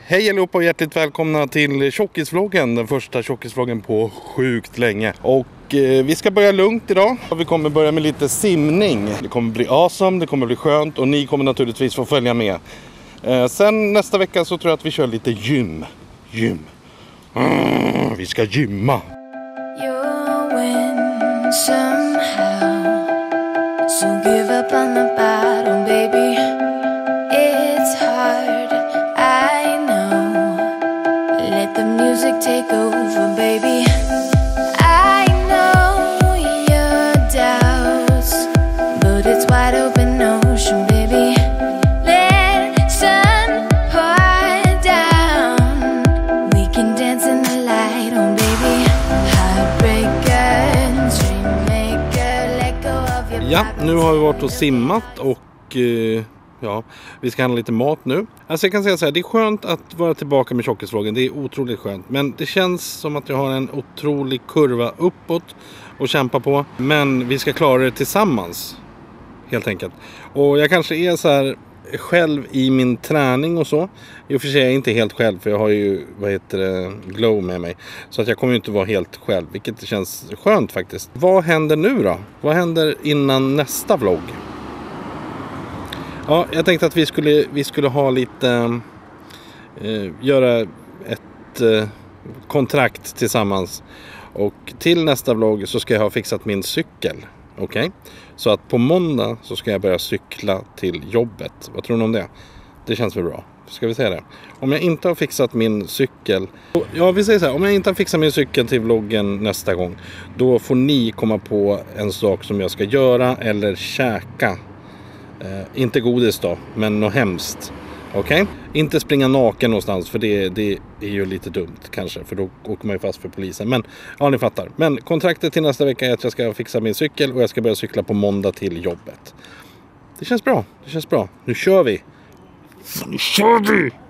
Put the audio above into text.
Hej allihopa och hjärtligt välkomna till Tjockisvloggen, den första Tjockisvloggen på sjukt länge. Och vi ska börja lugnt idag. Vi kommer börja med lite simning. Det kommer bli awesome, det kommer bli skönt och ni kommer naturligtvis få följa med. Sen nästa vecka så tror jag att vi kör lite gym. Vi ska gymma. You'll win somehow, so give up on the bottom, baby. It's hard, I know. Let the music take over, baby. I know your doubts, but it's wide open ocean, baby. Let sun pour down. We can dance in the light, oh baby. Heartbreaker, dreammaker, let go of your Ja, nu har vi varit och simmat och ja, vi ska handla lite mat nu. Alltså jag kan säga så här, det är skönt att vara tillbaka med Tjockisvloggen. Det är otroligt skönt. Men det känns som att jag har en otrolig kurva uppåt och kämpa på. Men vi ska klara det tillsammans, helt enkelt. Och jag kanske är så här själv i min träning och så. I och för sig är jag inte helt själv, för jag har ju, Glow med mig. Så att jag kommer ju inte vara helt själv, vilket känns skönt faktiskt. Vad händer nu då? Vad händer innan nästa vlogg? Ja, jag tänkte att vi skulle ha lite göra ett kontrakt tillsammans. Och till nästa vlogg så ska jag ha fixat min cykel. Okej? Så att på måndag så ska jag börja cykla till jobbet. Vad tror ni om det? Det känns väl bra. Ska vi säga det? Om jag inte har fixat min cykel... Ja, vi säger så här. Om jag inte har fixat min cykel till vloggen nästa gång, då får ni komma på en sak som jag ska göra eller käka. Inte godis då, men något hemskt. Okej? Inte springa naken någonstans, för det är ju lite dumt kanske, för då åker man ju fast för polisen. Men ja, ni fattar. Men kontraktet till nästa vecka är att jag ska fixa min cykel och jag ska börja cykla på måndag till jobbet. Det känns bra, det känns bra. Nu kör vi! Nu kör vi!